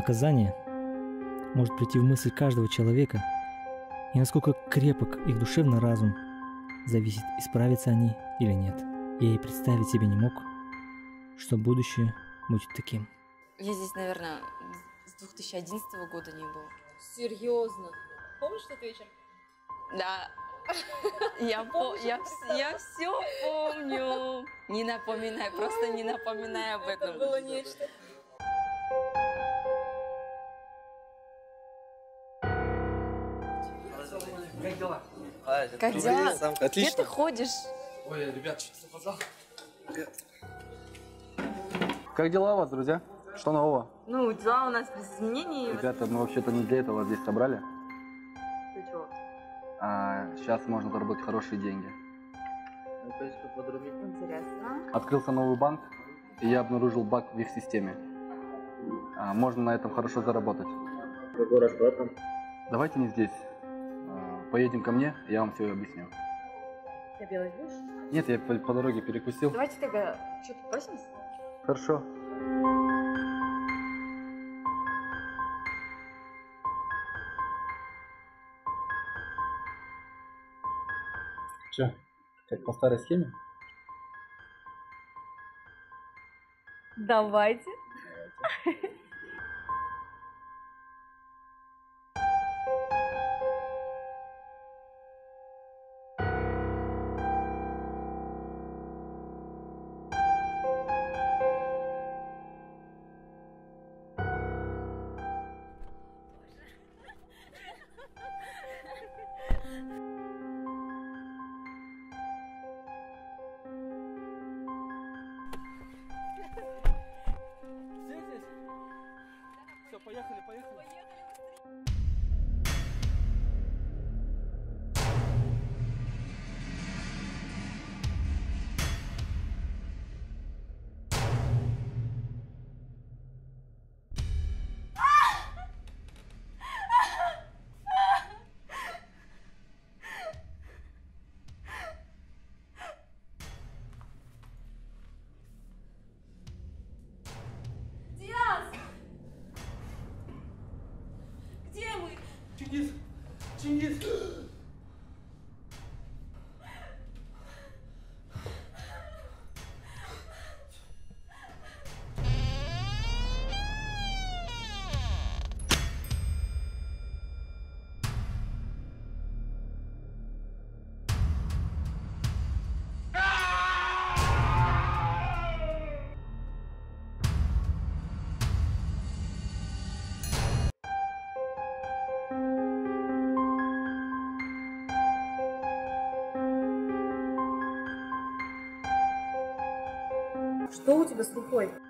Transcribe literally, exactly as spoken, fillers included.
предсказание может прийти в мысль каждого человека, и насколько крепок их душевный разум, зависит, исправятся они или нет. Я и представить себе не мог, что будущее будет таким. Я здесь, наверное, с две тысячи одиннадцатого года не был. Серьезно? Помнишь тот вечер? Да. Я, по, я, я все помню. Не напоминай, просто не напоминай об этом. Это было нечто. Как дела? А, как дела? Отлично. Где ты ходишь? Ой, ребят, что-то запоздал. Как дела у вас, друзья? Что нового? Ну, дела у нас без изменений. Ребята, мы вообще-то не для этого здесь собрали. Ты чего? А, сейчас можно заработать хорошие деньги. Интересно. Открылся новый банк, и я обнаружил баг в их системе. А, можно на этом хорошо заработать. Какой расклад там? Давайте не здесь. А, поедем ко мне, я вам все объясню. Ты белый будешь? Нет, я по, по дороге перекусил. Давайте тогда что-то просимся. Хорошо. Че, как по старой схеме? Давайте. Здесь, здесь? Все, поехали, поехали. Где мы? Чингис! Чингис! Что у тебя с рукой?